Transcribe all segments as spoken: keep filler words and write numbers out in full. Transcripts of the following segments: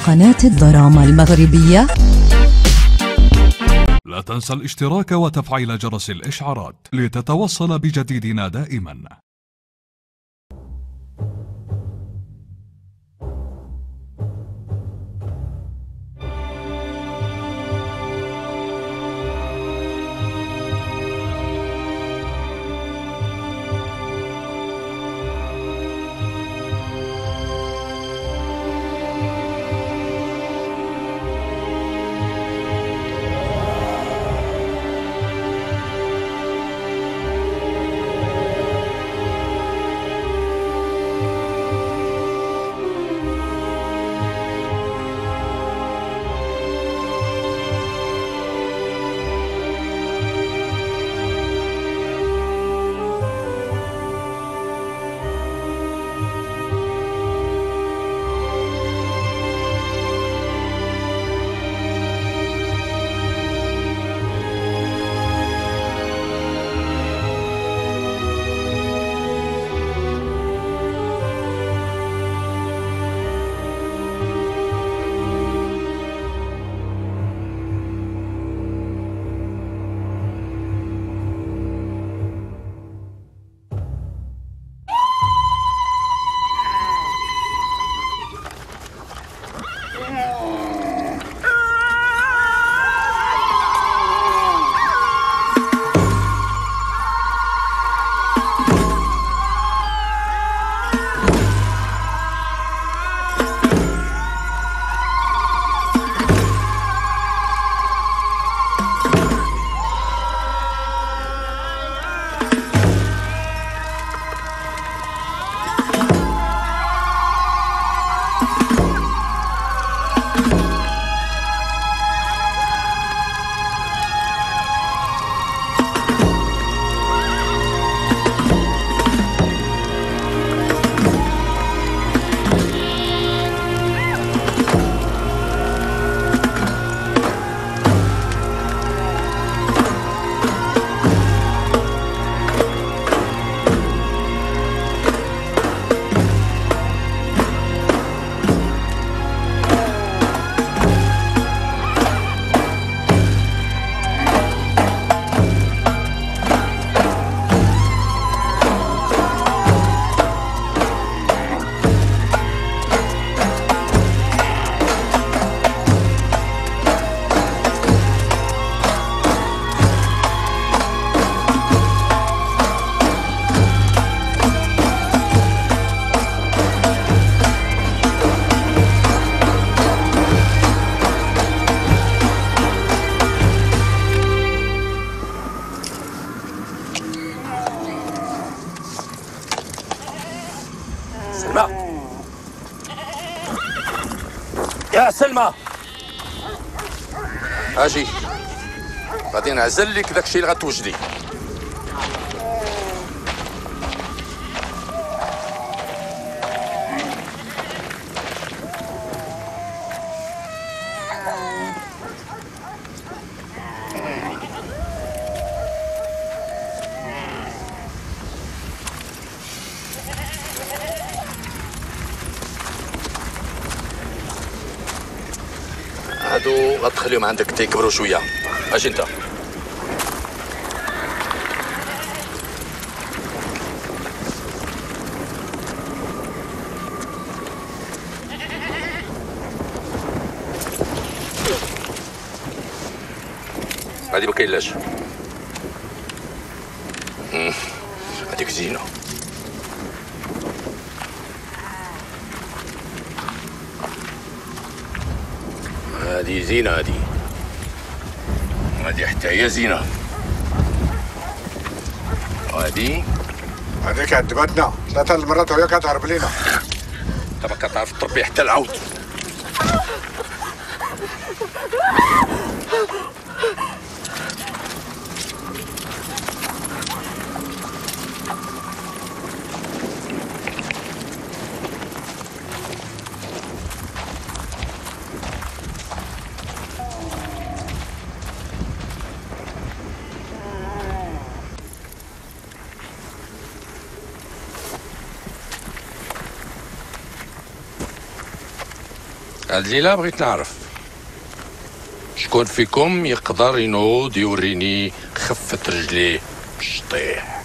قناة الدراما المغربية. لا تنسى الاشتراك وتفعيل جرس الإشعارات لتتوصل بجديدنا دائما. سلمى يا سلمى اجي غادي نعزل لك داكشي اللي غتوجدي. هادو غتخليهم عندك تيكبروا شويه. اجي انت هادي ما كاينلاش. هاديك زينه. هادي زينة هادي هادي حتى هي زينة. وهادي هذيك عذبتنا ثلاثة المرات وهي كتهرب لينا. انت ما كتعرف تربي حتى العود. هاد الليلة بغيت نعرف شكون فيكم يقدر ينوض يوريني خفة رجليه الشطيح.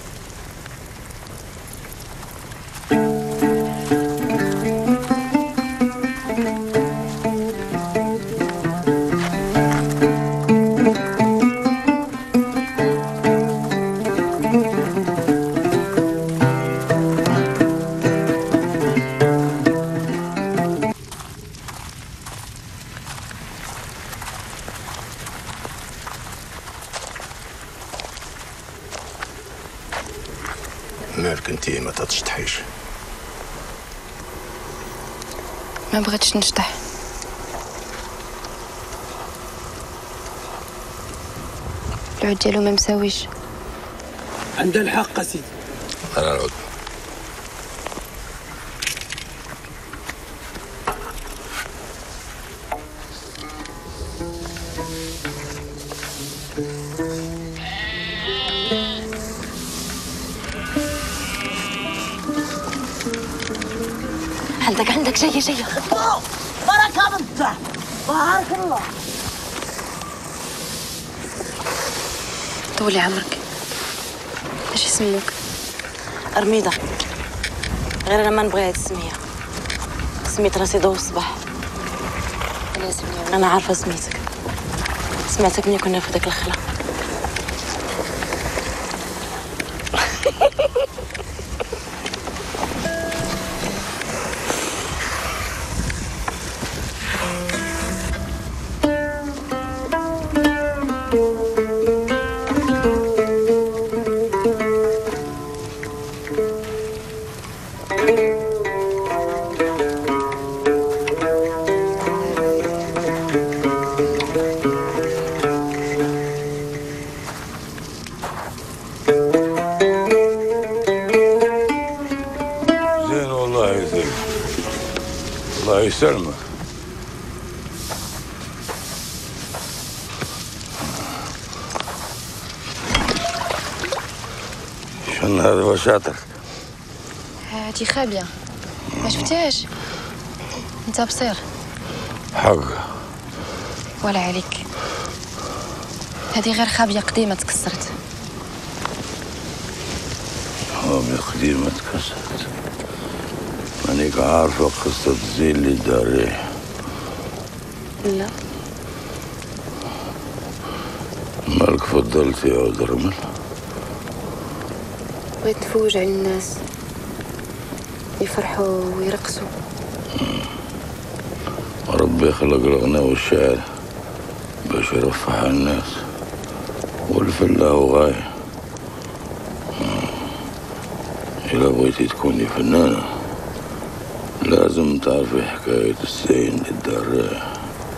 مالك انتي ما تتشطحيش؟ ما بغيتش نشطح. العود ديالو ما مساويش. عندها الحق سيدي. انا العود. عندك عندك جاية جاية. بركة بالله بارك الله. طولي عمرك. اش يسموك؟ رميدة. غير انا ما نبغي هاد السمية. سميت راسي ضو الصباح. انا سمية. انا عارفة سميتك. سمعتك ملي كنا في داك الخلا. الله يسلمك. شنو هذا وشاطرك؟ هادي خابية ما شفتيهاش. انت بصير حق ولا عليك. هادي غير خابية قديمة تكسرت. خابية قديمة تكسرت. مانيك عارفة قصة الزين اللي داريه؟ لا. مالك فضلتي يا عود رمل؟ بغيت نفوج على الناس يفرحوا ويرقصوا. ربي خلق الغناء والشعر باش يرفع على الناس، والفن له غاية. إلا بغيتي تكوني فنانة لازم تعرفي حكاية الزين اللي داريه.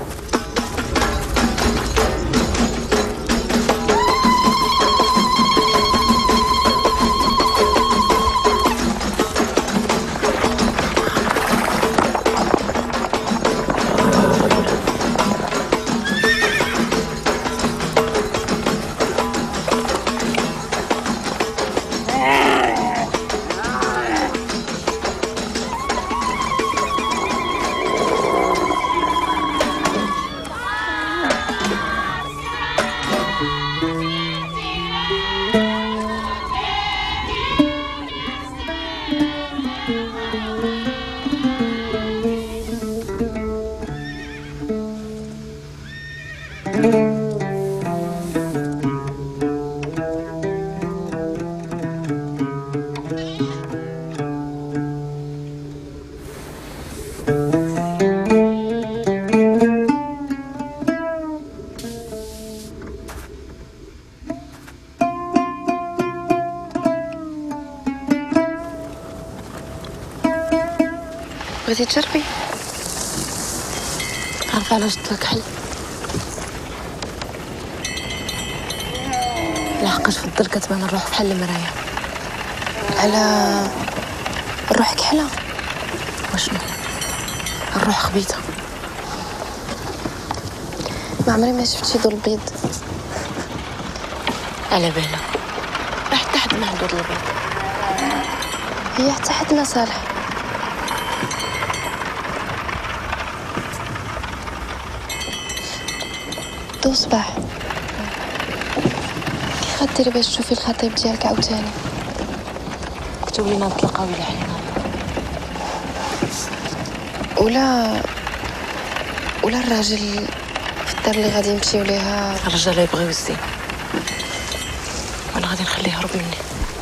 بغيتي تجربي؟ عارفة علاش قلت لك حل؟ لحقاش في الدار كتبان الروح بحال المراية. على الروح كحلة وشنو؟ الروح خبيثة. ما عمري ما شفت شي دول بيض. على بالها حتى حد ما عنده البيض. هي حتى حد ما صالح. دو صباح كي غديري باش تشوفي الخطيب ديالك عاوتاني؟ كتب لينا نتلاقاو الى حين ولا ولا الراجل في الدار اللي غادي نمشيو ليها الرجال يبغيو الزين وانا غادي نخليه يهرب مني.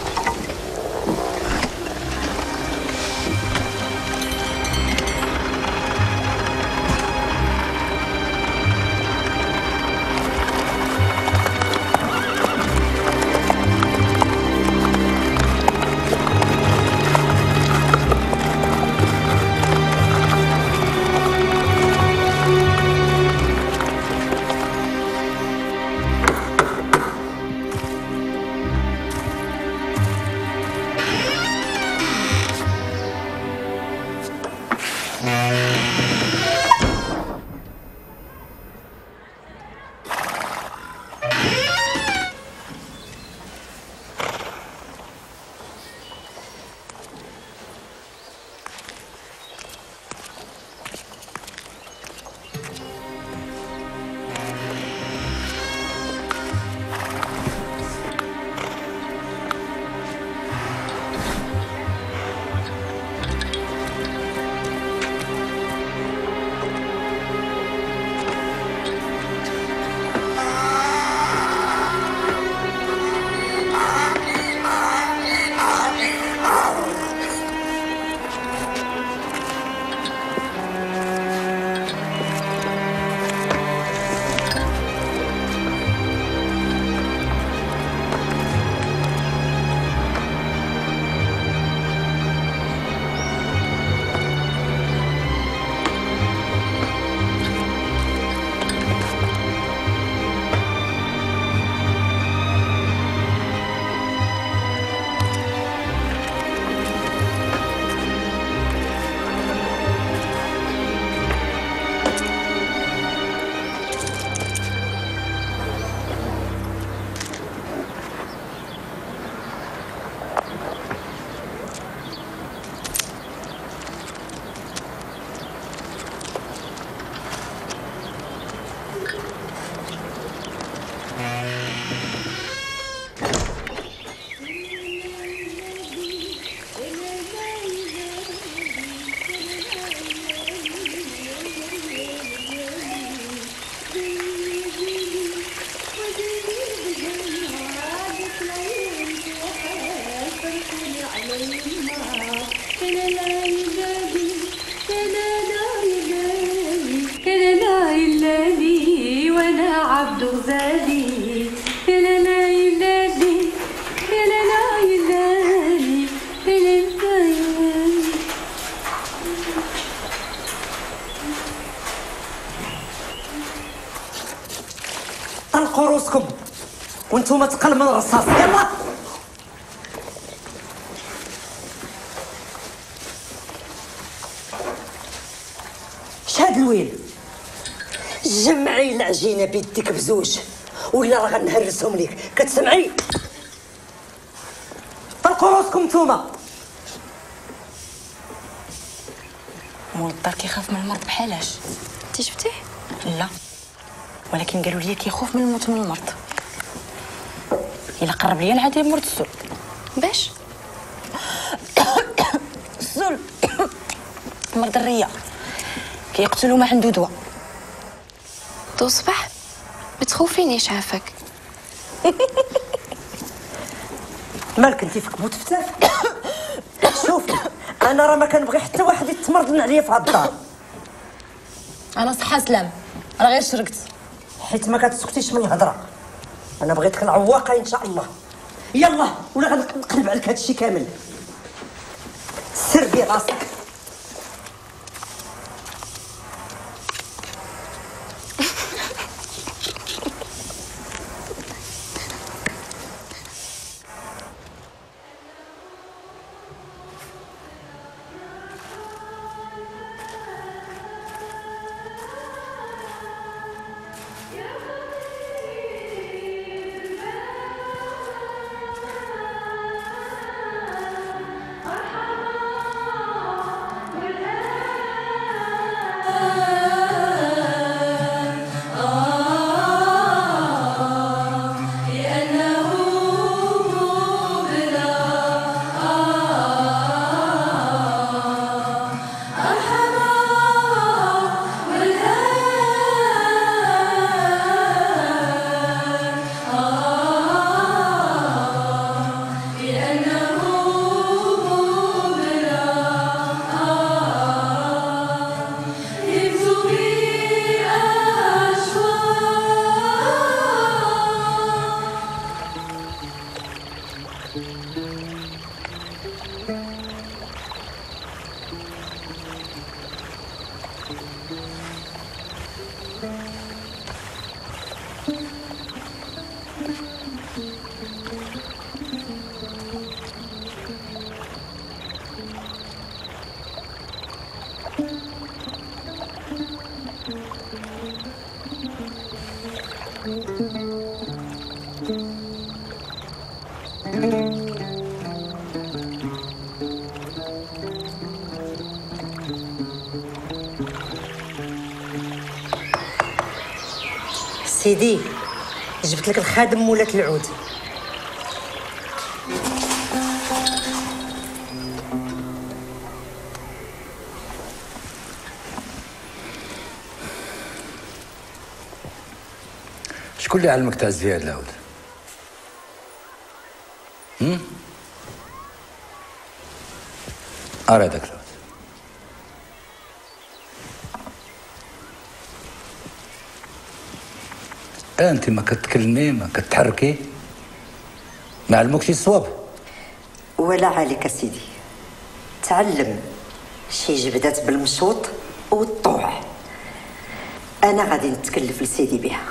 طلقوا روسكم وانتم تقل من الرصاص. يلا شهاد الويل جمعي العجينه بيديك بزوج ولا راه غنهرسهم ليك. كتسمعي؟ طلقوا روسكم نتوما. مول الدار كيخاف من المرض بحالاش؟ انتي شفتيه؟ لا ولكن قالوا لي كيخوف من الموت من المرض. الا قرب ليا العادي يمرض السل. باش السل مرض الريه كيقتلوا ما عنده دواء. دو صباح ما تخوفينيش عافاك. مالك انتي فيك موت فتاف؟ شوفي انا راه ما كنبغي حتى واحد يتمرض من عليا في هاد الدار. انا صحه سلام راه غير شرقت حيت ما كتسكتيش من الهضره. انا بغيتك العواقه ان شاء الله. يلا ولا غنقلب عليك هادشي كامل. سر بيه راسك. سيدي جبت لك الخادم مولات العود. شكون اللي علمك تعزف هذا العود؟ هم؟ أرى هذاك العود. أنت ما كتكلمي ما كتحركي ما علموكش الصواب. ولا عليك سيدي، تعلم شي جبدات بالمشوط والطوع. أنا غادي نتكلف لسيدي بها.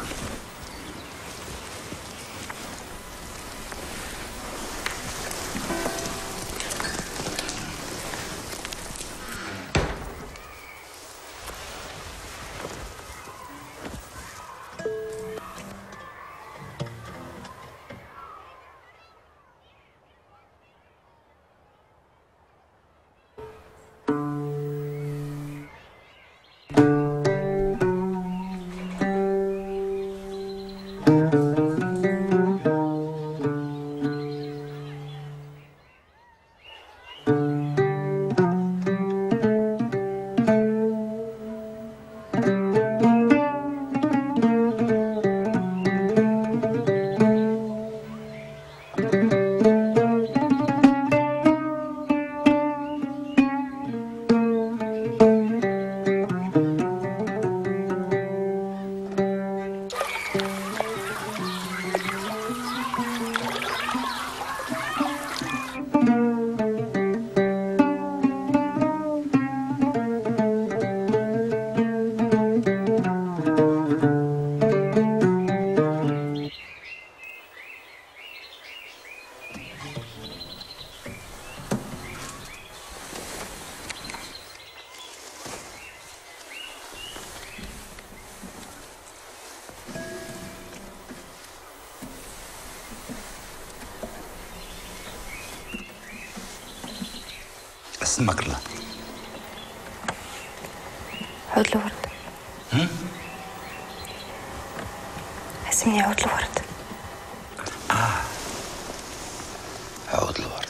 اسمك الله. عود الورد. هم؟ اسمي عود الورد. آه عود الورد.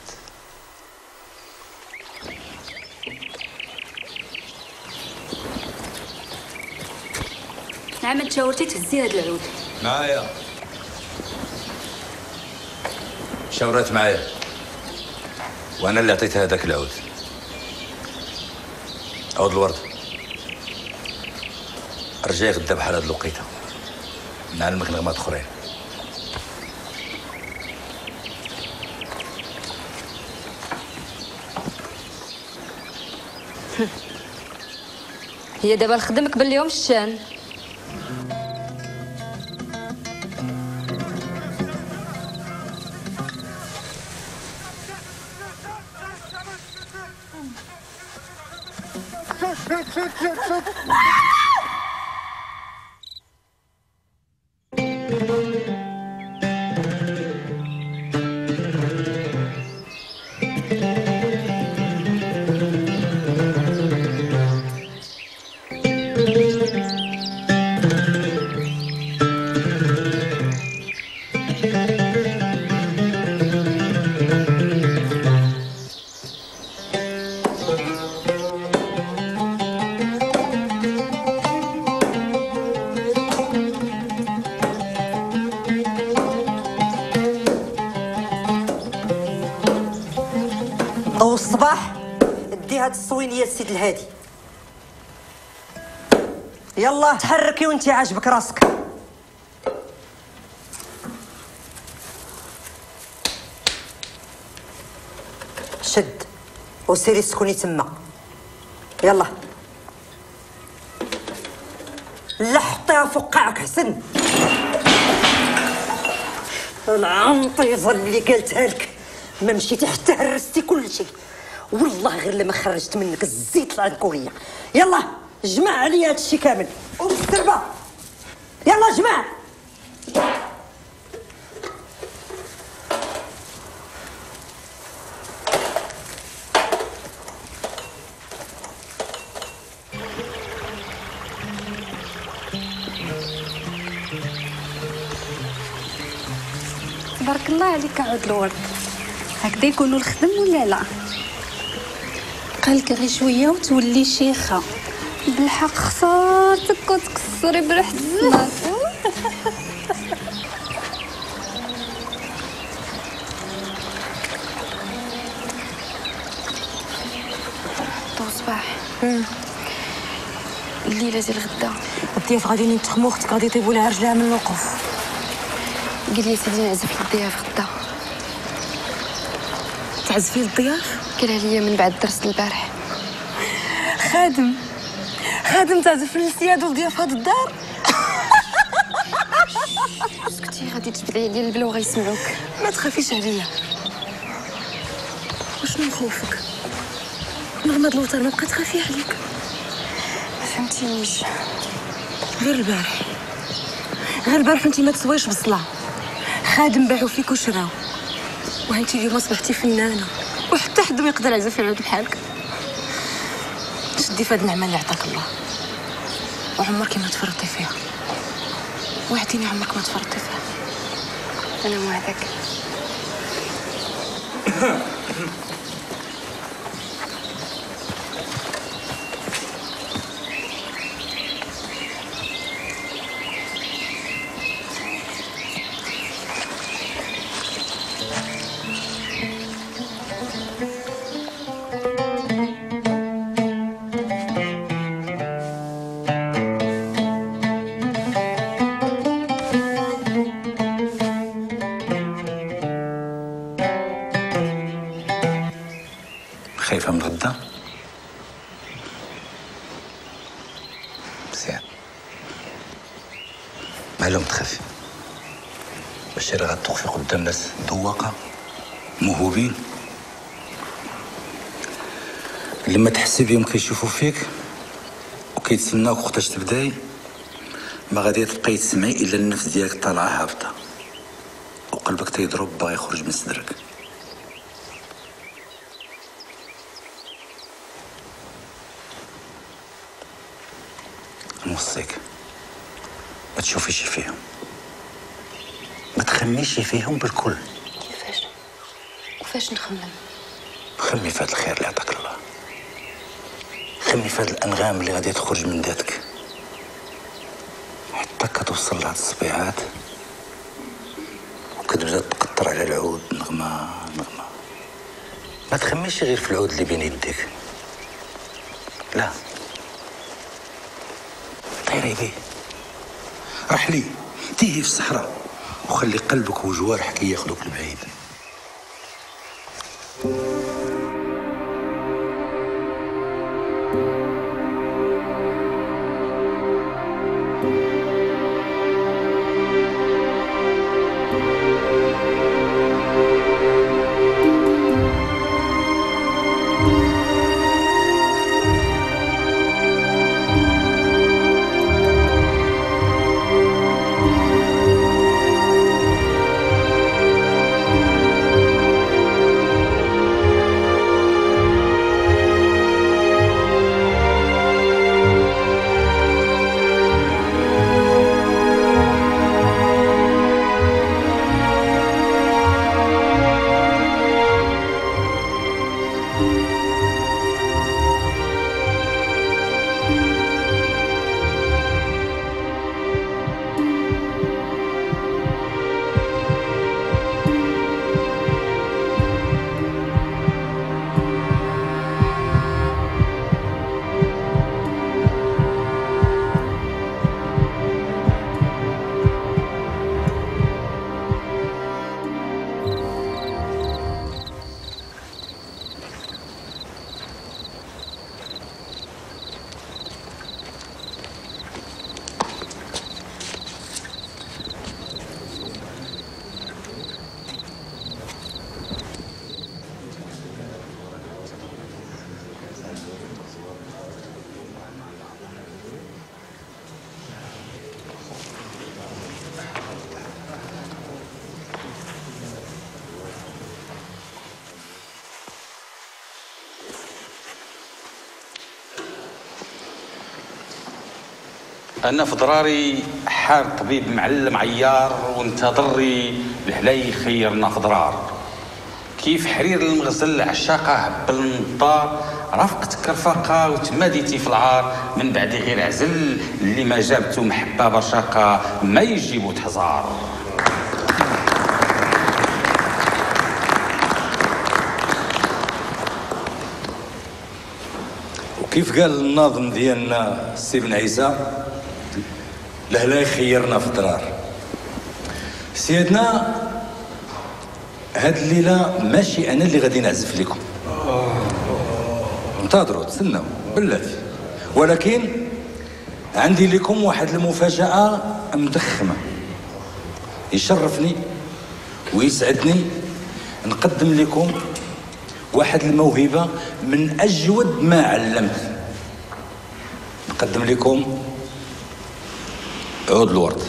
نعم تشاورتي تهزي هاد العود. معايا شاورات معايا وانا اللي عطيتها هذاك العود. عود الورد رجعي غدا بحال هاد الوقيته نعلمك نغمات اخرين. هي دابا نخدمك باليوم الشان. ضو الصباح دي هاد الصوينيه السيد الهادي. يلا تحركي وانتي عاجبك راسك. شد وسيري سكوني تما. يلا لا حطيها فوق قاعك حسن. العنطيزه اللي قالتها لك ما مشيتي حتى هرستي كل شيء. والله غير لما خرجت منك الزيت العنكوريه. يلا جمع عليا هذا الشيء كامل وبالسربه. يلا جمع. تبارك الله عليك عود الورد. هكذا يكونوا الخدم ولا لا؟ قالك غير شويه وتولي شيخه. بالحق خسارتك وتكسري بريحة السماك. طو صباح الليله ديال غدا الضياف غادي ينتخموا اختك غادي يطيبوا لها رجلها من الوقوف. قال لي سيدي نعزف للضياف غدا. تعزفي للضياف؟ قالها لي من بعد الدرس البارح. خادم خادم تعزف للسياد والضياف هاد الدار. اسكتي غادي تجبدي عليا البلا وغيسمعوك. ما تخافيش عليا. وشنو خوفك؟ رغم هاد الوتر ما بقى تخافي عليك. ما فهمتينيش. غير البارح غير البارح انتي ما تسويش بالصلاه. خادم باعوا فيك وشراو وانتي اليوم اصبحتي فنانه وحتى حد ما يقدر يعزف يعود بحالك. شدي فهاد النعمه اللي عطاك الله وعمرك ما تفرطي فيها. وعديني عمرك ما تفرطي فيها. انا موعدك. خايفة من غدا؟ مزيان. معلوم تخافي. باش راه غتوقفي قدام ناس ذواقة موهوبين. لما تحسي بهم كيشوفوا فيك وكيتسناوك وقتاش تبداي ما غادي تبقاي تسمعي الا النفس ديالك طالعة هابطة وقلبك تيضرب باغي يخرج من صدرك. نوصيك ما تشوفيش فيهم، ما تخميش فيهم بالكل. كيفاش وفاش نخمم؟ خمي في هذا الخير اللي عطاك الله، خمي في هذه الانغام اللي غادي تخرج من ذاتك حتى كتوصل لهاد الصبيعات وكتبدا تقطر على العود نغمه نغمه. ما تخميش غير في العود اللي بين يديك، لا طيري بيه، رحلي تيهي في الصحراء وخلي قلبك وجوارحك ياخذوك لبعيد. انا في ضراري حال طبيب معلم عيار وانتظري الهلاي خيرنا في ضرار. كيف حرير المغزل عشاقه بالنضار رافقت كرفاقه وتماديتي في العار من بعد غير عزل اللي ما جابته محبه برشاقه ما يجيبو تحزار. وكيف قال الناظم ديالنا السي بن عيسى لهلا خيرنا في الضرار. سيدنا هاد الليله ماشي انا اللي غادي نعزف لكم، انتظروا تسناو بلاتي، ولكن عندي لكم واحد المفاجاه مدخمه. يشرفني ويسعدني نقدم لكم واحد الموهبه من اجود ما علمت. نقدم لكم عود الورد.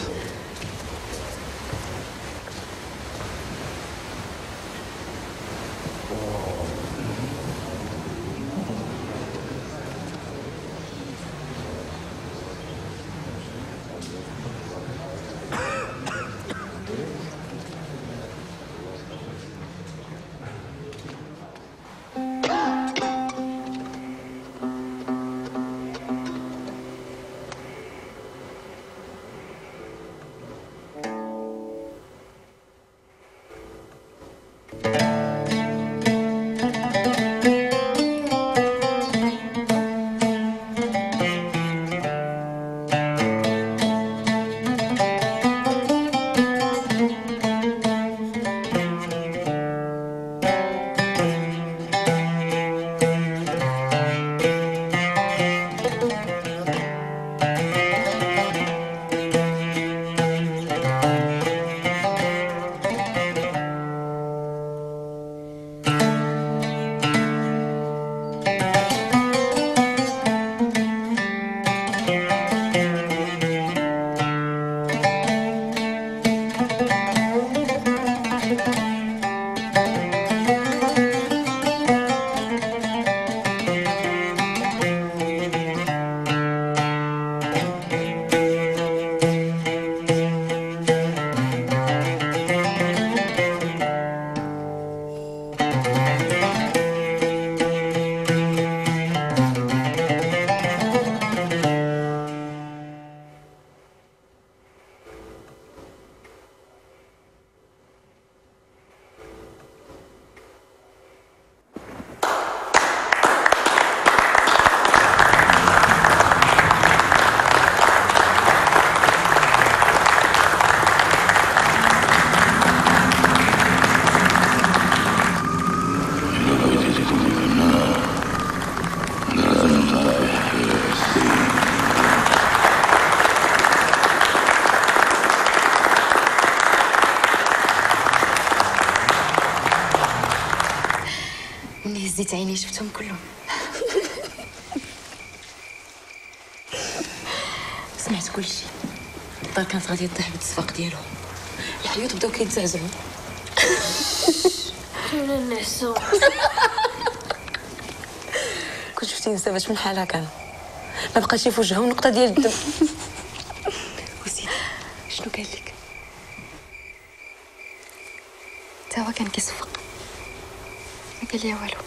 هزيت عيني شفتهم كلهم. سمعت كل شيء. الدار كانت غادي تطيح بالتصفاق ديالهم. الحيوط بداو كيتزعزعوا. كنا نعسو. كنت شفتي نسا باش من حالها كان ما بقاش في وجههم نقطه ديال الدم. وسيدي شنو قال لك؟ تا هو كان كيصفق ما قال لي والو.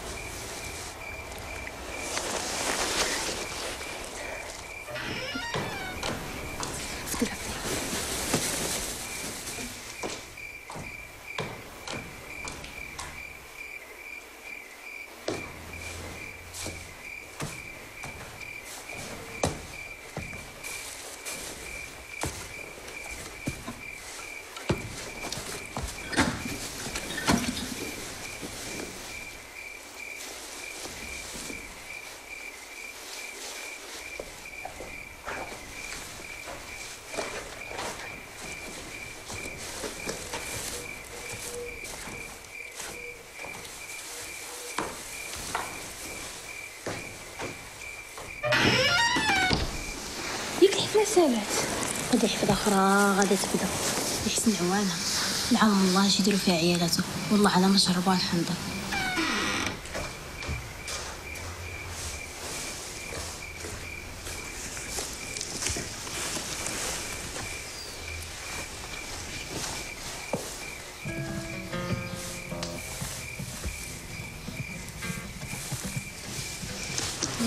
سالات غادي حفظه اخرى غادي تبدا يحسن عوانها العام الله اش يديروا فيها عيالاته والله على ما شربوها الحنظل.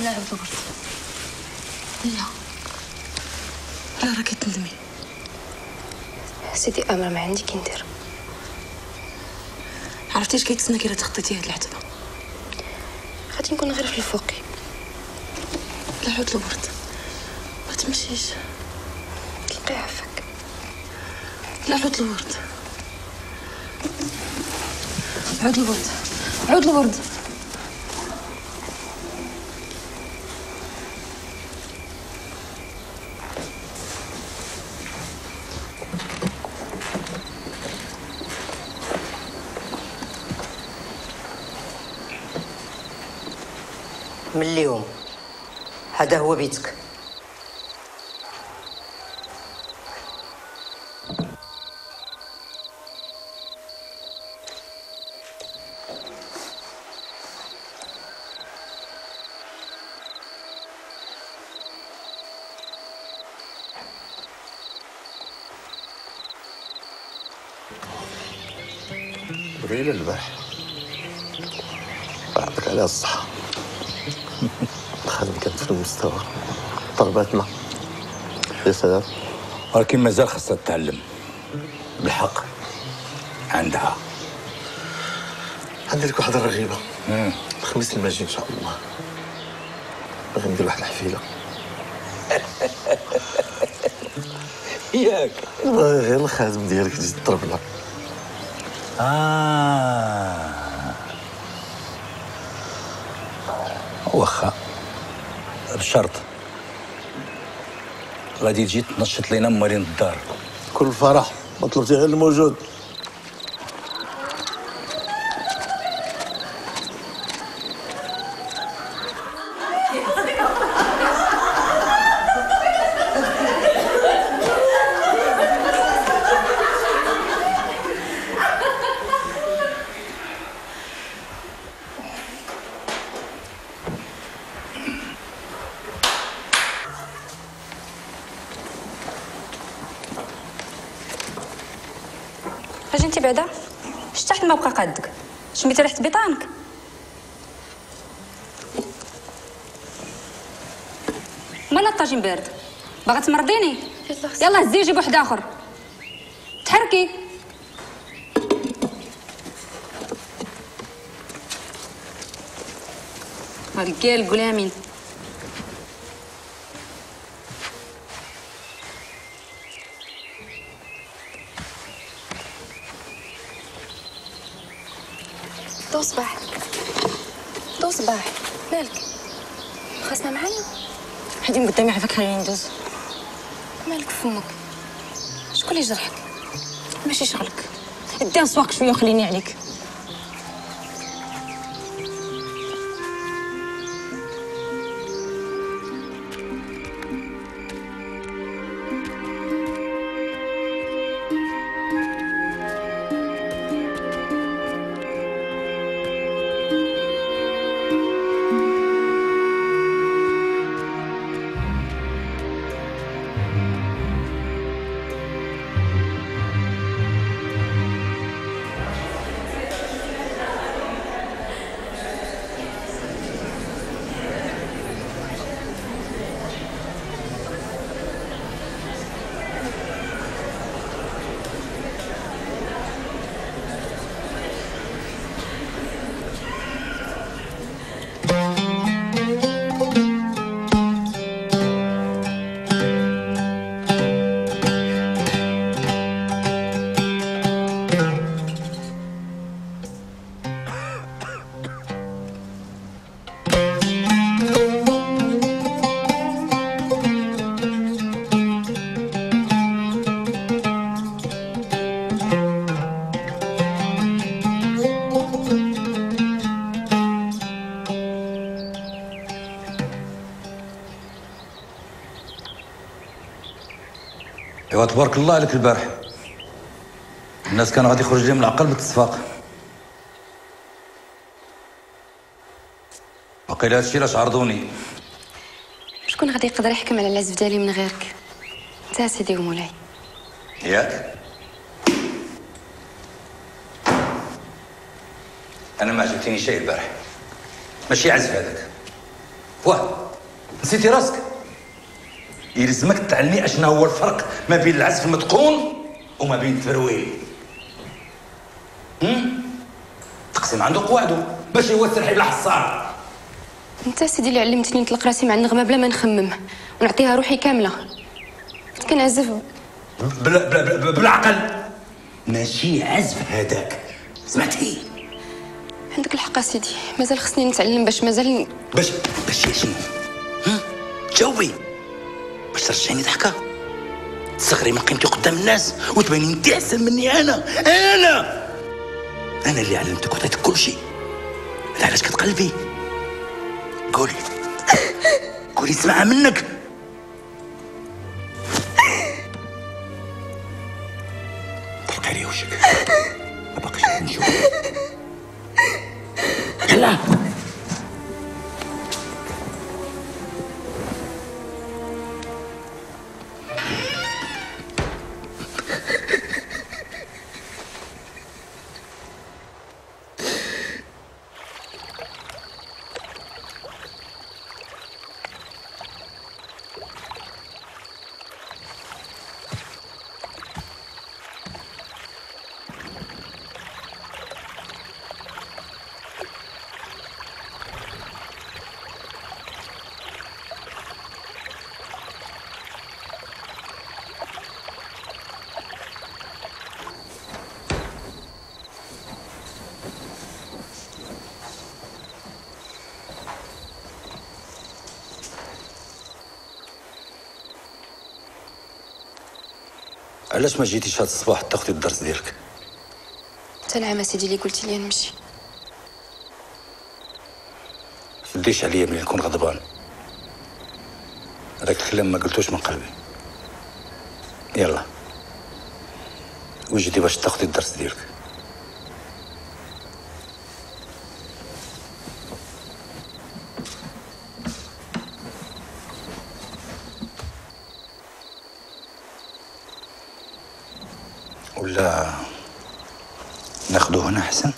لا عبد الورد لا لا راكي تندمي. سيدي امر ما عندي كي ندير. عرفتي اش كيتسنى كي تخطيتي هاد العتبه؟ غادي نكون غير في الفوقي. لا عود الورد ما تمشيش تلقي عفاك. لا عود الورد عود الورد عود الورد. من اليوم هذا هو بيتك. قليل البارح بعطيك عليها الصحة. الخدمة كانت في المستوى، طلباتنا يا سلام. ولكن مازال خاصها تتعلم بالحق. عندها عندي لك واحدة رغيبة. الخميس الماجي إن شاء الله باغي ندير واحد الحفيلة. ياك باغي غير الخادم ديالك يجي يضرب لها. آه واخا بشرط غادي تجي تنشط لينا موالين الدار. كل فرح ما طلبتي غير الموجود. اجي انت بعدا شتا حتى ما بقى قادك. شميتي ريحه بيطانك؟ مالا الطاجين بارد باغا تمرضيني؟ يلا هزي جيب واحد اخر. تحركي. رجال قولي امين. ضو صباح ضو صباح مالك؟ خاصنا معايا؟ هادي من قدامي عافاك خليني ندوز. مالك فمك؟ شكون اللي جرحك؟ ماشي شغلك. ادي نسواق شويه وخليني عليك. ايوا تبارك الله عليك البارح. الناس كان غادي يخرج لهم العقل بالتصفاق. وقيل هادشي علاش عرضوني. شكون غادي يقدر يحكم على العزف ديالي من غيرك؟ انت سيدي ومولاي. ياك انا ما عجبتني شيء البارح. ماشي عزف هذاك، واه نسيتي راسك؟ يلزمك تعلمي اشنا هو الفرق ما بين العزف المتقون وما بين الترويل. هم؟ تقسيم عنده قواعدو باش هو السرحي بلا حصار. انت سيدي اللي علمتني نطلق راسي مع النغمه بلا ما نخمم ونعطيها روحي كامله. كنت كنعزف بلا بلا بلا بالعقل، ماشي عزف هذاك، سمعتي؟ عندك الحق سيدي، مازال خصني نتعلم باش مازال باش باش يا شنو؟ ها؟ جاوبي باش ترجعيني ضحكه، تصغري من قيمتي قدام الناس وتبيني انت احسن مني. انا انا انا اللي علمتك وعطيتك كل شيء، علاش كتقلبي؟ قولي قولي نسمعها منك. طلقي لي وجهك، ما باقيش نشوف. يلا علاش ما جيتيش هاد الصباح تاخدي الدرس ديالك؟ انت العام سيدي اللي قلتي لي نمشي. تديش عليا ملي نكون غضبان، هذاك الكلام ما قلتوش من قلبي. يلا وجدي باش تاخدي الدرس ديالك. ولا ناخدو هنا احسن؟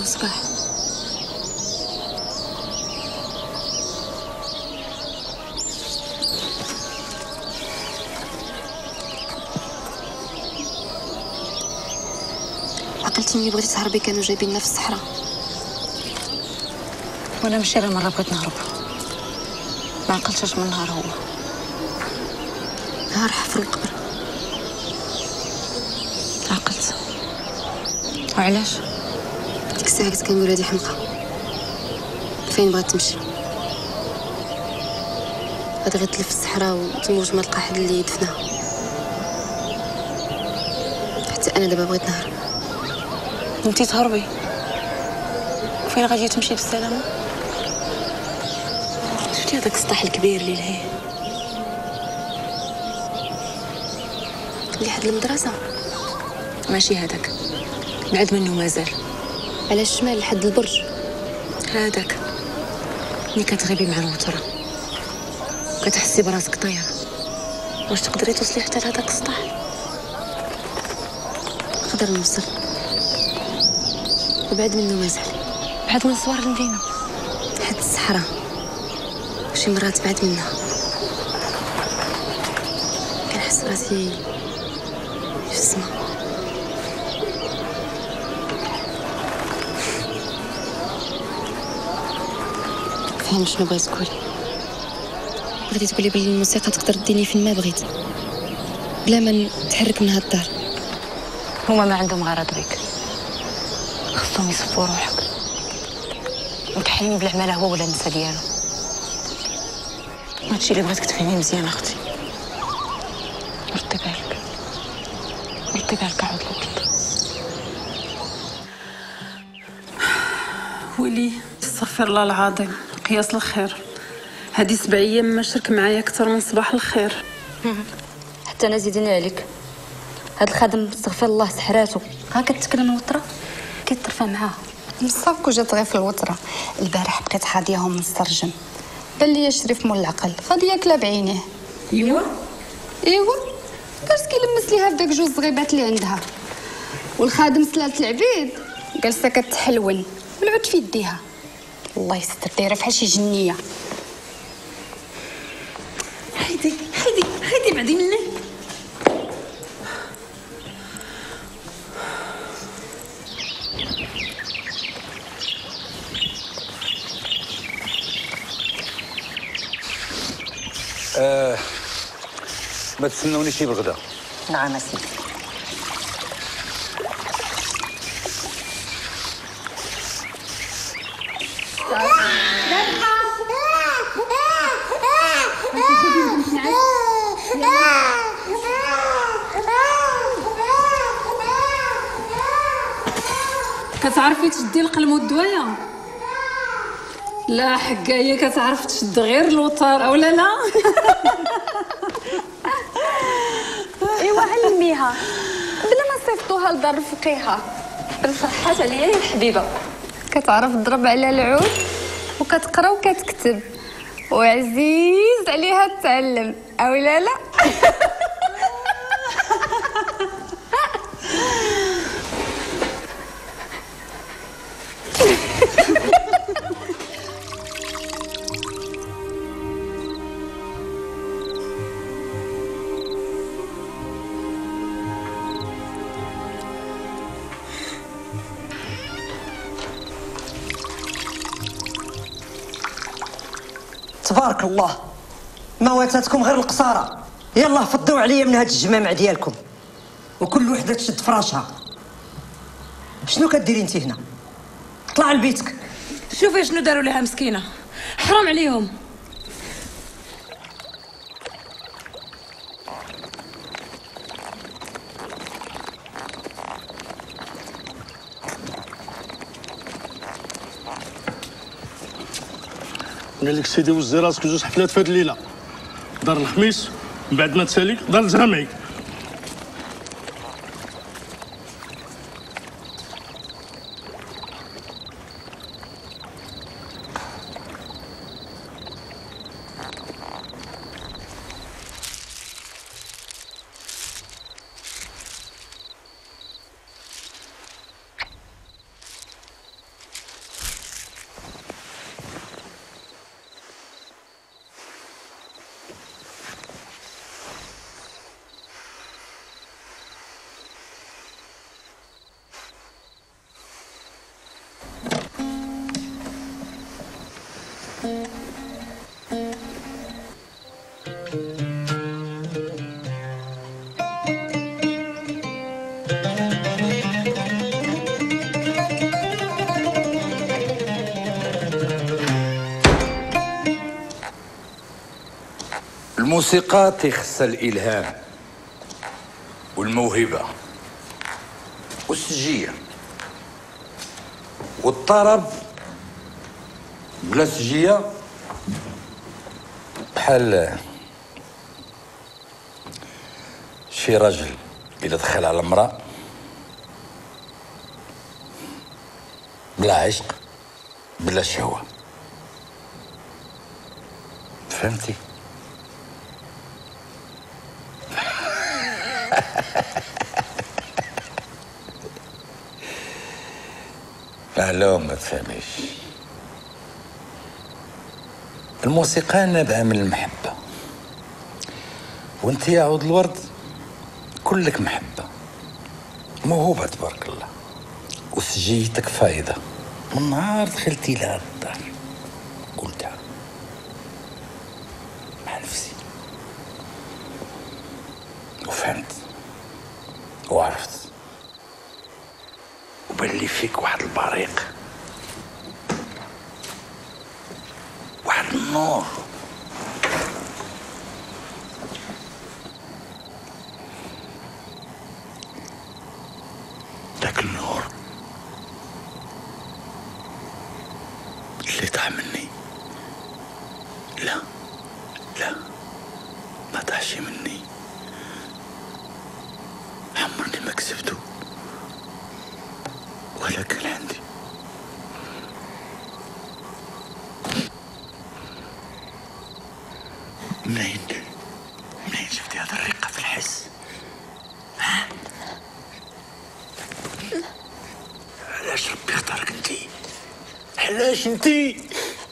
صباح. عقلتي ملي بغيتي تهربي كانوا جايبيننا في الصحراء، وانا ماشي غير مره بغيت نهرب، ما عقلتش من نهار هو نهار حفروا القبر. عقلت. وعلاش؟ ديك الساعه كنت كنقول هادي حمقى، فين بغات تمشي؟ غادي غير تلف الصحراء وتموت ما تلقى حد اللي يدفنها. حتى انا دابا بغيت نهرب. انتي تهربي؟ فين غادي تمشي بالسلامه؟ شفتي هذاك السطح الكبير اللي لهيه اللي حد المدرسه؟ ماشي هذاك، بعد منه مازال على الشمال لحد البرج. هذاك ملي كتغيبي مع الوتره كتحسي براسك طايره. واش تقدري توصلي حتى لهذاك السطح؟ نقدر نوصل، وبعد منه مازال، بعد من صوار المدينه حد الصحراء، وشي مرات بعد منها كنحس راسي في السما. فهمت شنو بغيت تقولي؟ بغيتي تقولي بلي الموسيقى تقدر تديني فين ما بغيت بلا ما نتحرك من هاد الدار. هما ما عندهم غرض بك، خصهم يصفوا روحك وتحلمي بالعماله هو ولا النساء ديالو. هادشي اللي بغيتك تفهمي مزيان اختي. ردي بالك ردي بالك عاود لك. ولي استغفر الله العظيم، قياس الخير. هادي سبع ايام ما شرك معايا اكثر من صباح الخير. حتى انا زيديني عليك، هاد الخادم استغفر الله سحراتو. ها كتكلم الوتره كيطرفها معاها بصافك وجات غير في الوتره. البارح بقيت خاديهم من السرجم، بان لي شريف مول العقل غادي ياكلها بعينيه. ايوا ايوا باسكو لمس ليها بداك جوج صغيبات اللي عندها، والخادم سلالة العبيد جالسه كتحلون والعود في يديها. الله يستر دايره بحال شي جنيه. هيدي هيدي هيدي بعدي مني. آه ما تسنونيش بالغدا. نعم اسيدي. كتعرفي تشدي القلم والدوايه؟ لا حكايه كتعرف تشد غير الوتر ولا لا؟ ايوا علميها بلا ما صيفطوها لدار الفقيهه. بالفرحات عليا يا حبيبه. كتعرف تضرب على العود وكتقرا وكتكتب، وعزيز عليها تتعلم اولا لا. تبارك الله، ما واتاتكم غير القصارى. يلا فضوا عليا من هاد الجمامع ديالكم، وكل وحده تشد فراشها. شنو كديري انت هنا؟ طلع لبيتك. شوفي شنو داروا لها مسكينه، حرام عليهم. قال لك سيدي وزي راسك جوج حفلات في هاد الليله، دار الخميس من بعد ما تسالي دار الجامعي. الموسيقى تخصها الإلهام والموهبة والسجية، والطرب بلا سجية بحال شي راجل إذا دخل على امرأة بلا عشق بلا شهوة. فهمتي؟ معلوم ما تفهميش. الموسيقى نابعة من المحبة، وانت يا عود الورد كلك محبة، موهوبة تبارك الله، وسجيتك فايدة. من نهار دخلتي لهاد الدار قلتها مع نفسي وفهمت وعرفت، وبان لي فيك واحد البريق، واحد النور. داك النور اللي طاح مني، لا لا ما طاحش مني، عمرني ما كسبته ولا كان عندي. منين منين جبتي هذا الرقة في الحس؟ ها؟ علاش ربي اختارك انتي؟ علاش انتي؟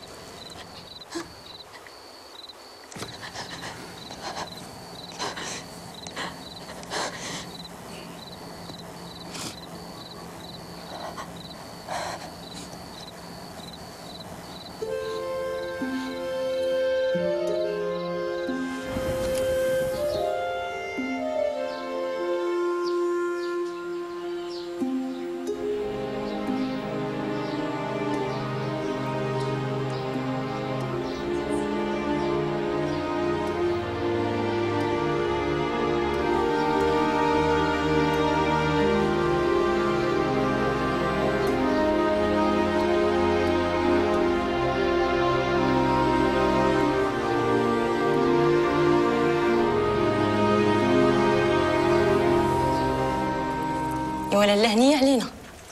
ولا اللهنية علينا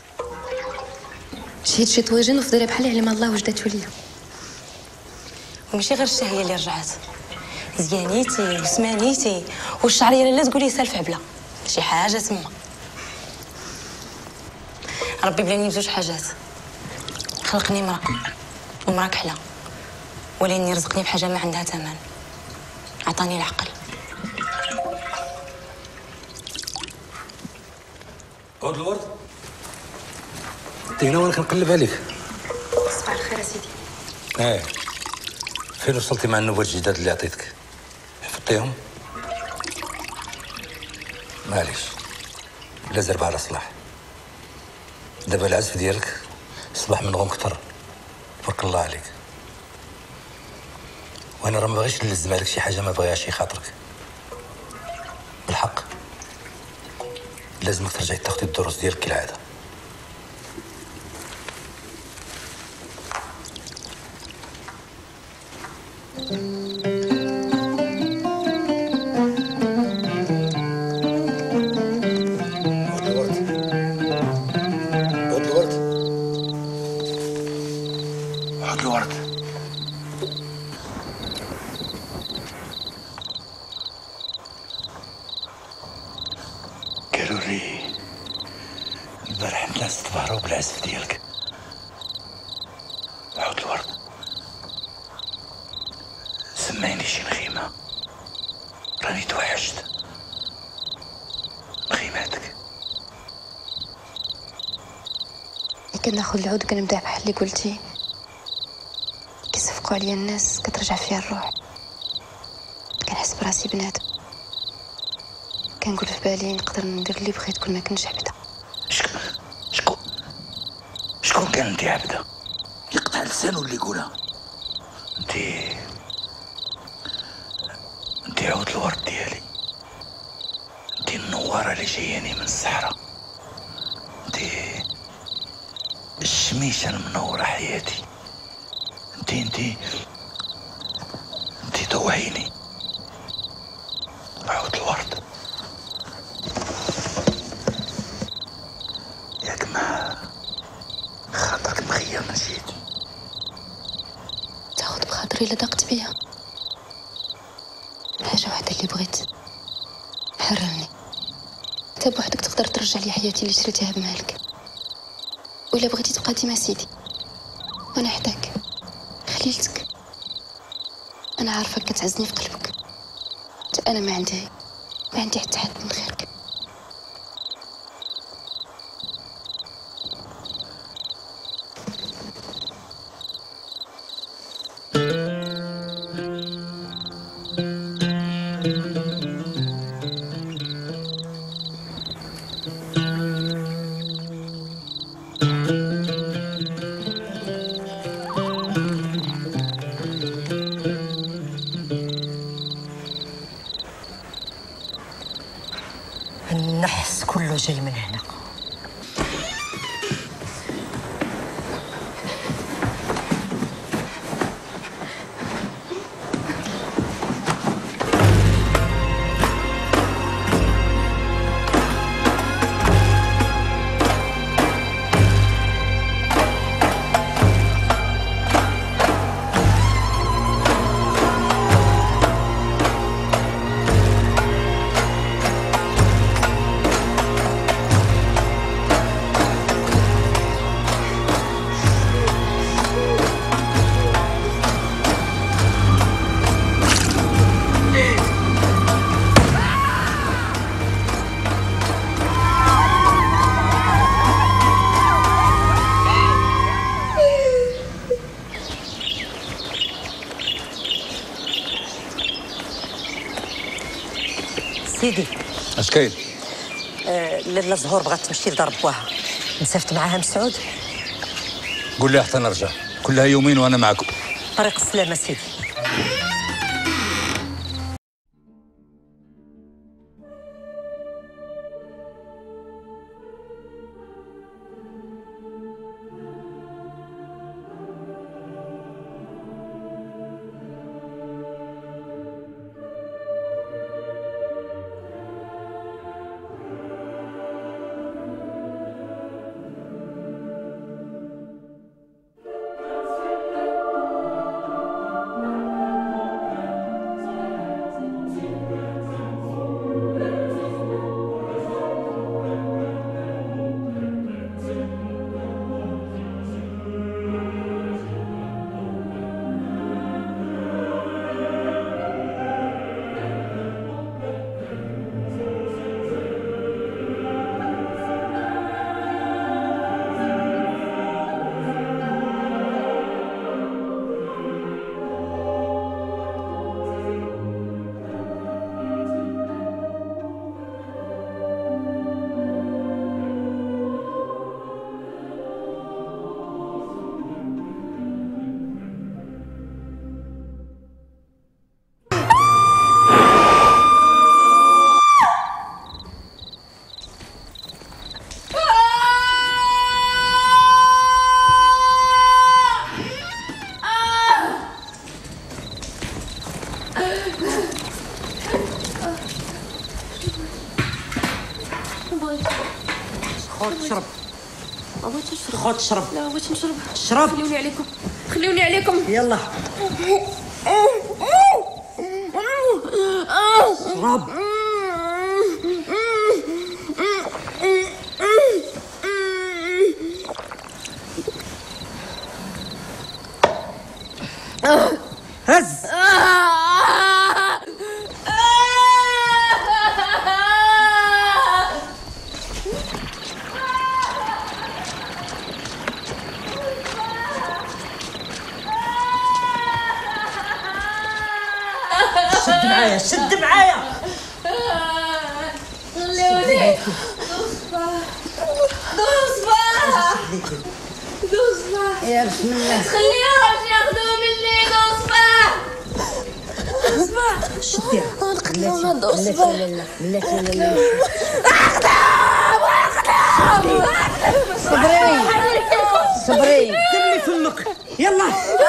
شهيت شي طويجين وفضلي بحالي على ما الله وجدته ليا. وماشي غير الشهية اللي رجعت، زيانيتي وسمانيتي والشعرية لا تقولي سالف عبلة، شي حاجة تما. ربي بلاني بزوج حاجات، خلقني مرأة ومرأة كحلة، ولاني رزقني بحاجة ما عندها ثمن، عطاني العقل. عود الورد، انت هنا وانا كنقلب عليك. صباح الخير يا سيدي. ايه، فين وصلتي مع النوبات الجداد اللي عطيتك؟ حفظتيهم؟ معليش، لا زرب على صلاح. دابا العزف ديالك صباح منغم كتر، تبارك الله عليك. وانا راه ما بغيتش نلزم عليك شي حاجه ما بغيهاش خاطرك. بالحق لازمك ترجعي تاخدي الدروس ديالك كالعاده. كناخذ العود كنبدا بحال اللي قلتي، كيصفقوا عليا الناس كترجع فيها الروح. كنحس براسي بنادم، كنقول في بالي نقدر ندير اللي بغيت كون ما كنتش عبده. شكون شكون كان انت عبده؟ يقطع لسانو اللي يقولها. انت انت عود الورد ديالي، انت النواره اللي جاياني من الصحراء، انت الشميشه المنوره حياتي، انت انت انت ضو عيني، عود الورد. ياك ما خاطرك مخيم نسيت تاخد بخاطري الا ضاقت بيا. حاجه وحده اللي بغيت، حررني. انت بوحدك تقدر ترجع لي حياتي اللي شريتها بمالك، ولا بغيتي تبقى ديما سيدي وانا حداك خليلتك. انا عارفه كتعزني في قلبك، حتى انا ما عندي ما عندي حتى حد من غيرك. النحس كله جاي من هنا. سيدي اش كاين؟ آه لاله زهور بغات تمشي لدار بواها، مسافت معاها مسعود. قول لي حتى نرجع، كلها يومين وانا معكم. طريق السلامه سيدي. خذ شرب. ما بغيتش نشرب. خذ شرب. لا بغيت نشرب. شرب. خليوني عليكم، خليوني عليكم. يلا شرب. هز. شد معايا شد معايا خليوني دوصبا دوصبا يا بسم الله خليهم ياخذوا مني دوصبا دوصبا شديها نقتلونا دوصبا لا لا لا لا لا صبري صبري دمي فمك يلا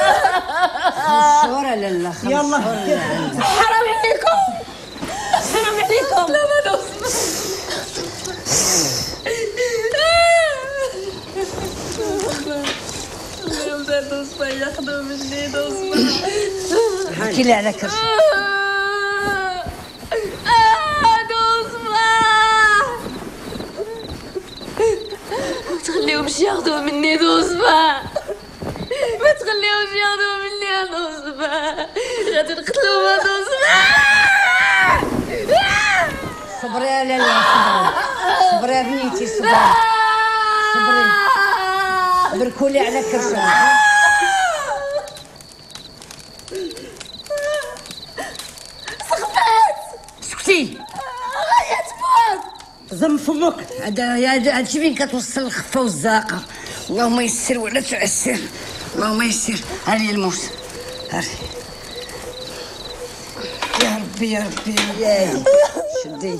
صورة لالا يلا حرام عليكم حرام عليكم لا ما دوصبا دوصبا ياخذوا مني دوصبا كلي على كرش تخليهمش ياخذوا مني دوصبا ما تخليهمش ياخذوا مني دوصبا غادي نقتلوها دوصبا صبري يا لالا صبري صبري يا بنيتي صبري صبري بركولي على كرشها سقطت سكتي غاية تموت زم فمك هذا يا هادشي فين كتوصل الخفه والزاقه اللهم يسر ولا تعسر اللهم يسر هاني الموت هاني يا ربي يا ربي يا شدي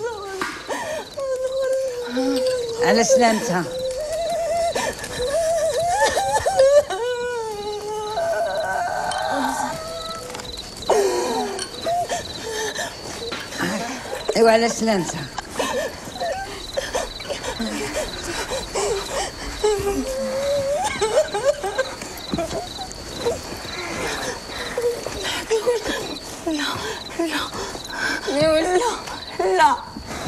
على سلامتها ايوا على سلامتها لا لا لا لا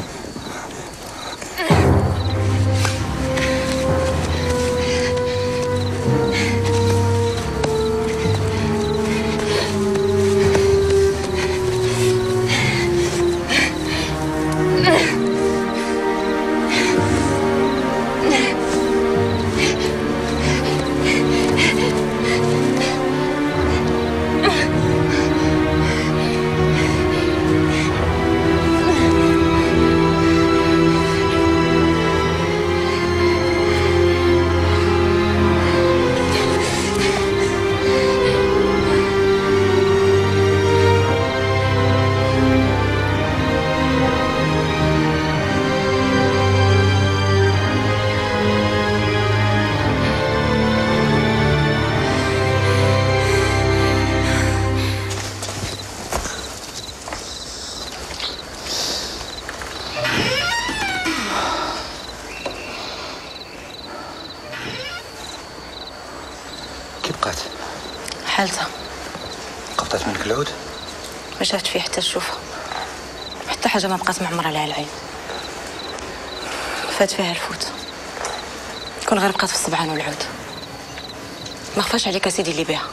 حالتها قبضت منك العود؟ ما شافت فيه حتى الشوفه، حتى حاجه ما بقات معمره لها العين. فات فيها الفوت، كون غير بقات في الصبعان والعود. ما خفاش عليك سيدي اللي بيها.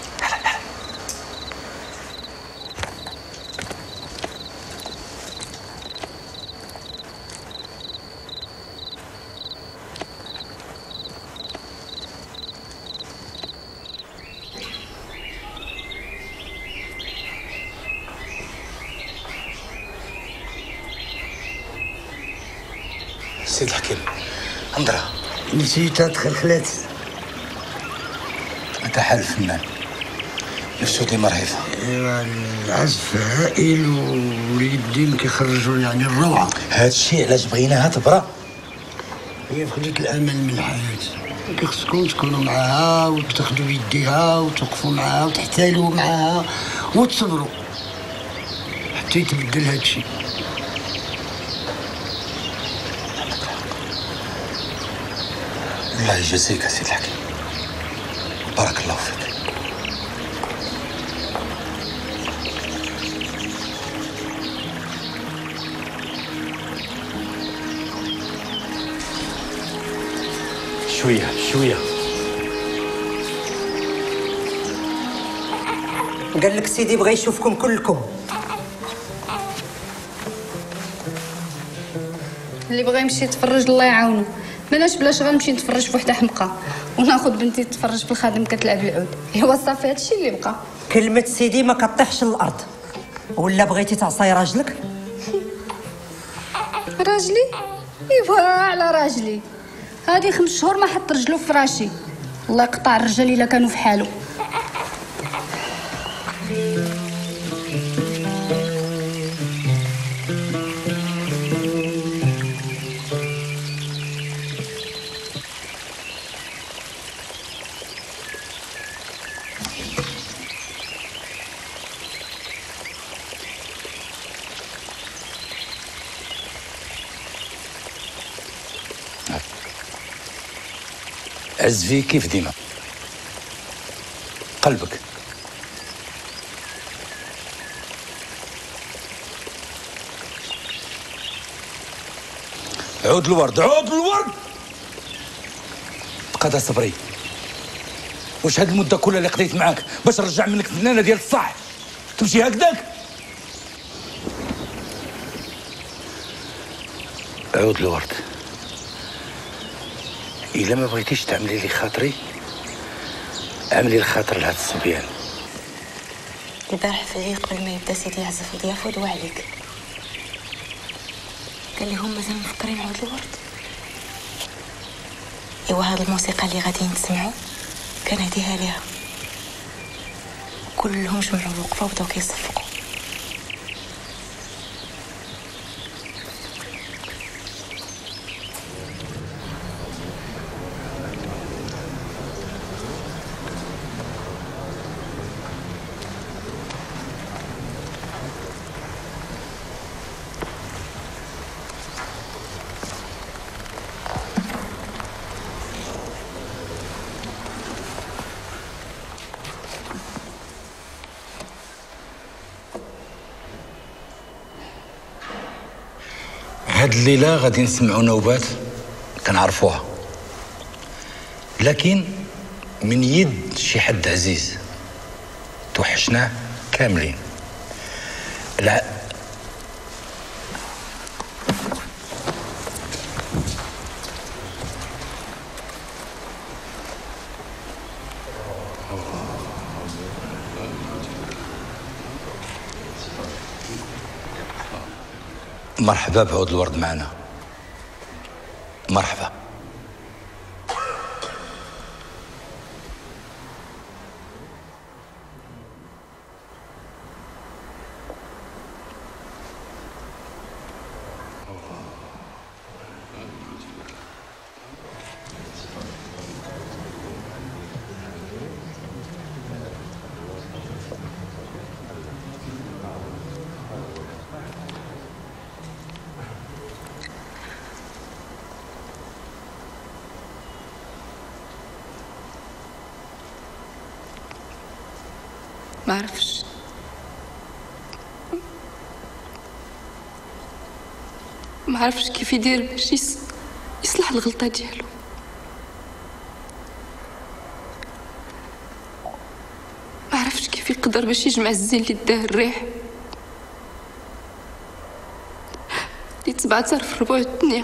سيد الحكيم انظرها. نسيت ادخل خلات. انت حال الفنان نفسه ديما رهيفه. ايوا العزف هائل واليدين كيخرجوا يعني الروعه. هذا الشيء علاش بغيناها تبرا. هي فقدت الامل من الحياه، خصكم تكونوا معاها وتاخذوا بيديها وتوقفوا معاها وتحتالوا معاها وتصبروا حتى يتبدل هذا الشيء. الله يجازيك يا سيد الحكيم، بارك الله فيك. شويه شويه. قال لك سيدي بغى يشوفكم كلكم. اللي بغى يمشي يتفرج الله يعاونو. ماناش بلاش غنمشي نتفرج في وحده حمقى وناخذ بنتي تتفرج في الخادم كتلعب العود. ايوا صافي هادشي اللي بقى. كلمة سيدي ما كطيحش الأرض. ولا بغيتي تعصاي راجلك؟ راجلي؟ ايوا على راجلي. هادي خمس شهور ما حط رجلو في راشي. الله يقطع الرجال الا كانوا في حالو. عز فيك كيف ديما قلبك. عود الورد عود الورد. تقدر صبري. واش هاد المده كلها اللي قضيت معاك باش نرجع منك فنانه ديال الصح تمشي هكذاك؟ عود الورد. إلا ما بغيتيش تعملي لي خاطري عملي الخاطر لهاد الصبيان. البارح في الليل قبل ما يبدا سيدي يعزف ضيافه دوا عليك، قال لي هم مازال مفكرين عود الورد. ايوا هاد الموسيقى اللي غاديين تسمعوا كان هديها ليها، كلهم جمعوا الوقفه وبداو كيصفقوا. هاد الليلة غادي نسمعوا نوبات كنعرفوها، لكن من يد شي حد عزيز توحشناه كاملين. لا مرحبا بعود الورد معنا. مرحبا. ما عرفش ما عرفش كيف يدير باش يس... يصلح الغلطة ديالو. ما عرفش كيف يقدر باش يجمع الزين اللي داه الريح اللي تبعتر في ربوع الدنيا.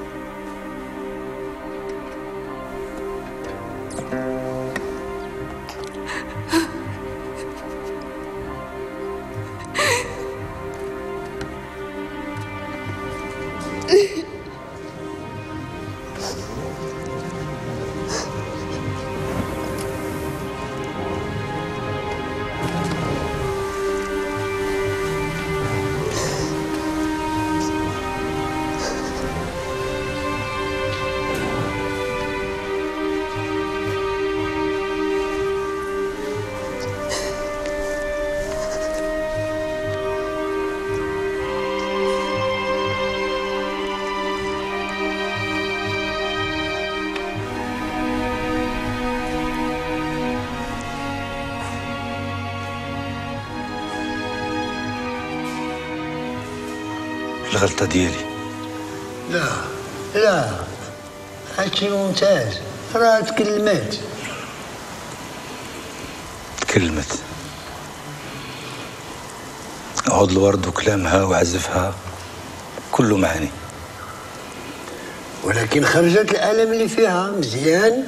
الغلطة ديالي. لا لا هادشي ممتاز، راه تكلمت تكلمت عود الورد وكلامها وعزفها كله معاني، ولكن خرجت الألم اللي فيها مزيان.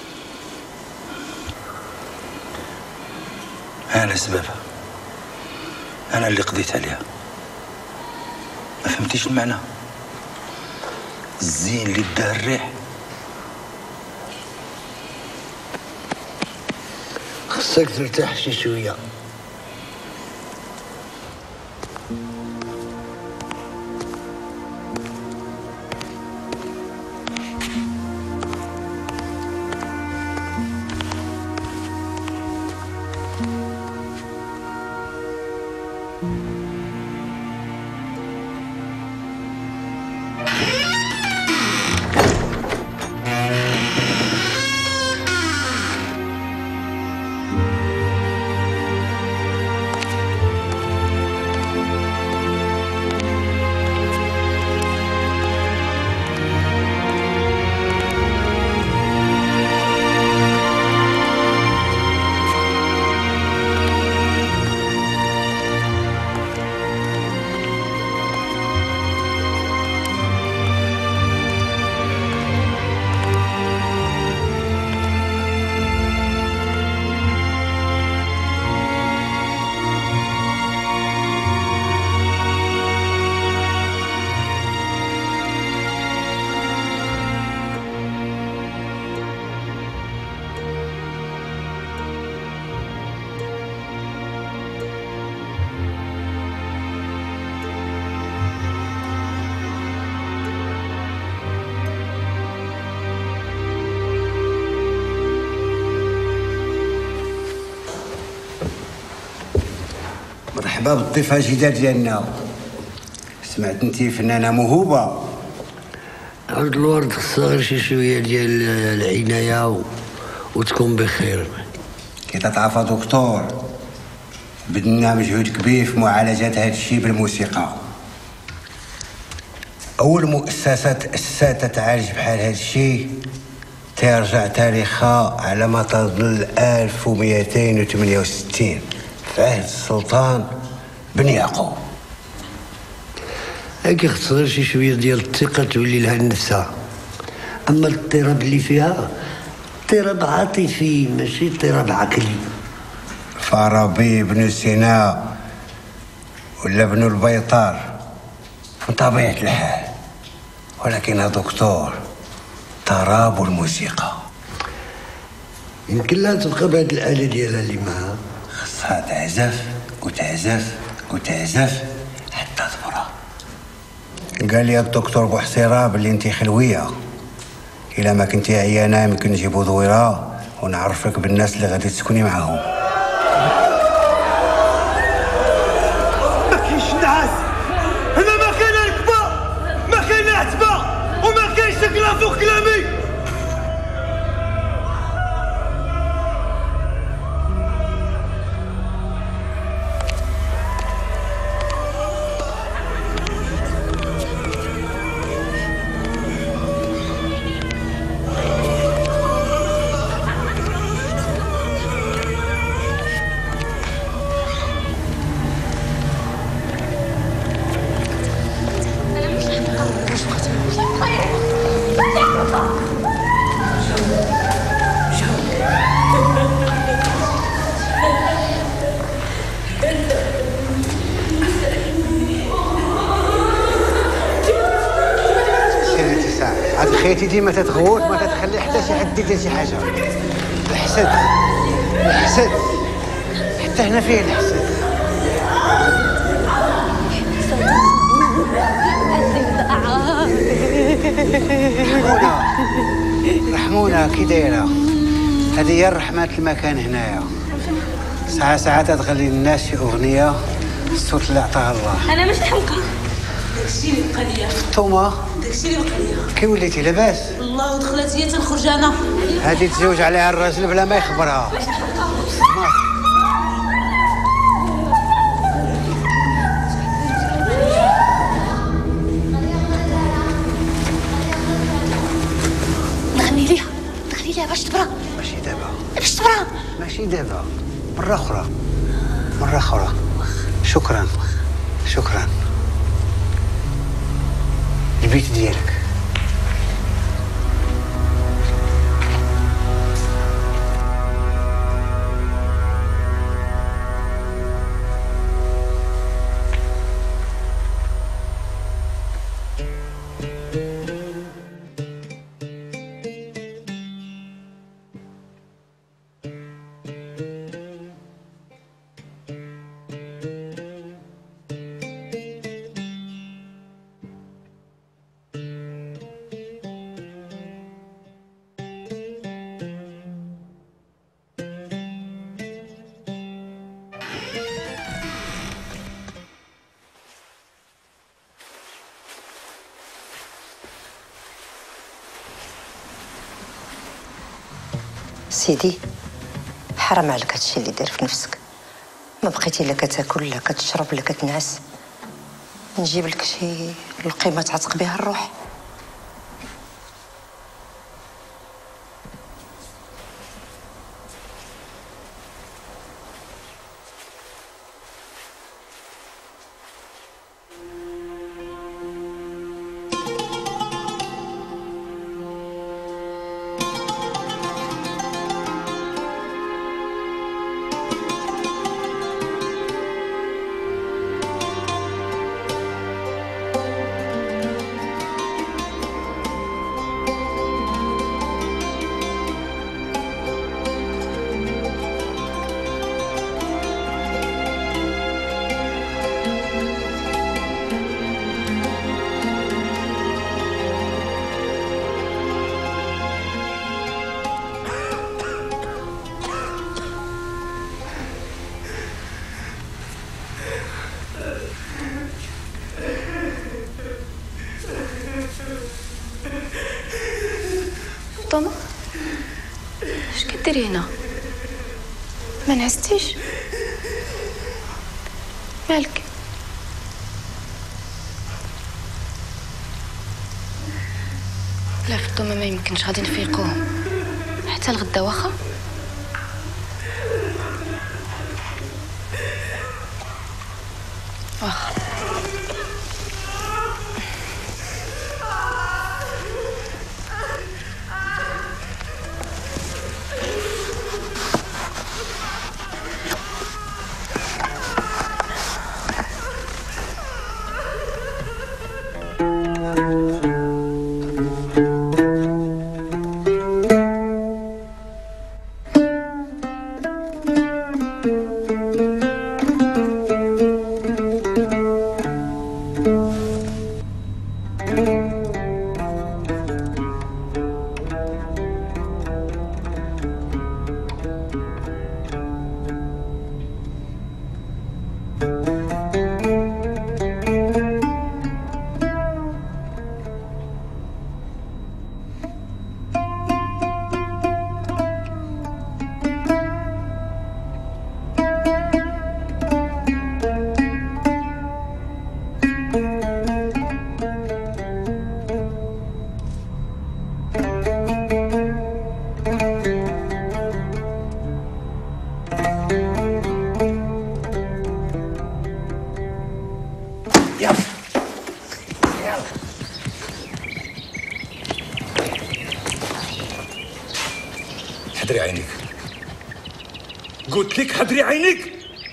أنا سببها انا اللي قضيت عليها. ما فهمتيش المعنى؟ الزين اللي داه الريح. خصك ترتاح شي شويه. مرحبا بالضيفة الجديدة ديالنا. سمعت انتي فنانة موهوبة. هاد الورد خصها غير شي شوية ديال العناية و... وتكون بخير. كي تتعرف دكتور بدنا مجهود كبير في معالجة هاد الشيء بالموسيقى. أول مؤسسة تأسست تعالج بحال هاد الشيء ترجع تاريخها على ما تظل ألف ومئتين وثمانية وستين في عهد السلطان بن يعقوب. هاكي خص غير شي شويه ديال الثقه تولي لها لنفسها. اما الاضطراب اللي فيها اضطراب عاطفي ماشي اضطراب عقلي. فارابي بن سينا ولا ابن البيطار من طبيعة الحال، ولكن دكتور طراب الموسيقى يمكن لها تبقى بهاد الآلة ديالها اللي معاها. خصها تعزف وتعزف وتعزف حتى تبرى. قال لي الدكتور بوحصيرة بلي انتي خلوية، إلا ما كنتي عيانة يمكن نجيبو ضويرة ونعرفك بالناس اللي غادي تسكني معاهم. ما كاينش نعاس، هنا ما كاين ركبة، ما كاين عتبة، وما كاينش كلام فوق كلامي. خيتي ديما تتغوت ما تتخلي حتى شي حد يدير شي حاجه. الحسد الحسد حتى هنا فيه الحسد. رحمونا رحمونا كي دايره. هذه هي الرحمات المكان هنايا. ساعه ساعه تغلي الناس شي اغنيه الصوت اللي عطاها الله. انا مش حمقى. داكشي اللي بقى ليا. توما داكشي اللي بقى ليا. كي وليتي لاباس؟ والله ودخلت هي تنخرج انا. هذه تزوج عليها الراجل بلا ما يخبرها. نغني ليها نغني ليها باش تبرا. ماشي دابا. باش تبرا. ماشي دابا، مرة أخرى مرة أخرى. شكرا شكرا. البيت ديالك. سيدي حرام عليك هادشي اللي داير في نفسك. ما بقيتي لا كتاكل لا كتشرب لا كتنعس. نجيب لك شي القيمه تعتق بها الروح. طما اش كديري هنا؟ ما نعستيش؟ مالك؟ لا فطومه ما يمكنش، غادي نفيقوهم حتى الغدا واخا. واخا حضري عينيك، قلت لك حضري عينيك.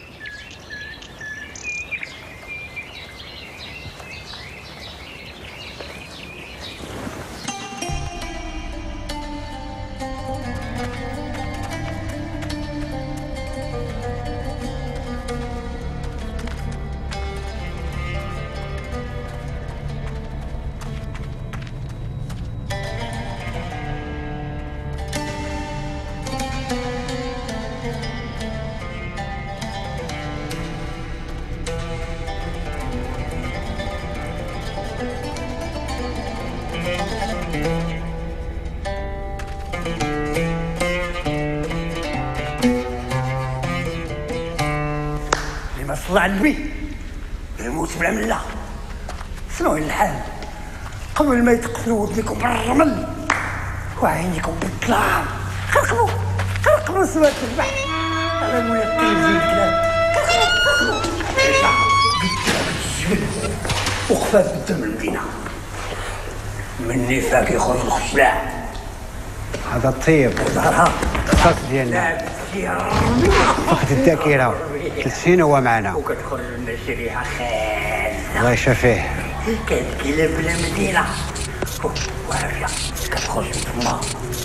لما صلى على النبي يموت بلا مله. سمعوا الحال قبل ما يتقتلوا ودنيكم بالرمل وعينيكم بالظلام. خرقبوا خرقبوا سواد البحر على مويه التلفزيون الكلام. خرقبوا خرقبوا عيشة قدام الجبل وخفات قدام المدينة. مني فاك يخرج الخشلاع. هذا الطيب ظهرها الخاص ديالنا فقد الذاكرة ثلاث سنين هو معنا وكتخرج لنا شي ريحة خاينة الله يشافيه. كتقلب المدينة وعافية كتخرج من تما.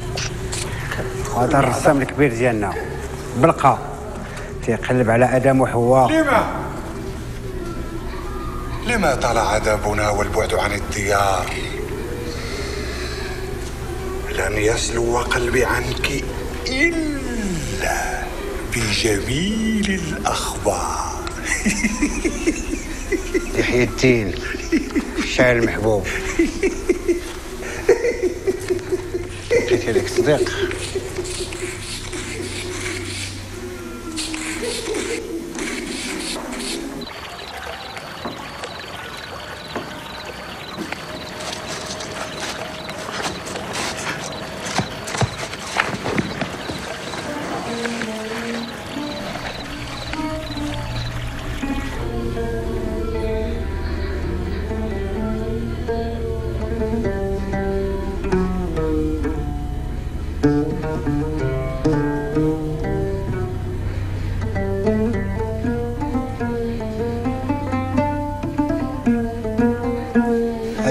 هذا الرسام الكبير ديالنا بلقى تيقلب على آدم وحواء. لما لما طال عذابنا والبعد عن الديار؟ لن يسلو قلبي عنك إلا بجميل الأخبار. يحيى الدين الشاعر المحبوب. لقيتي لك صديق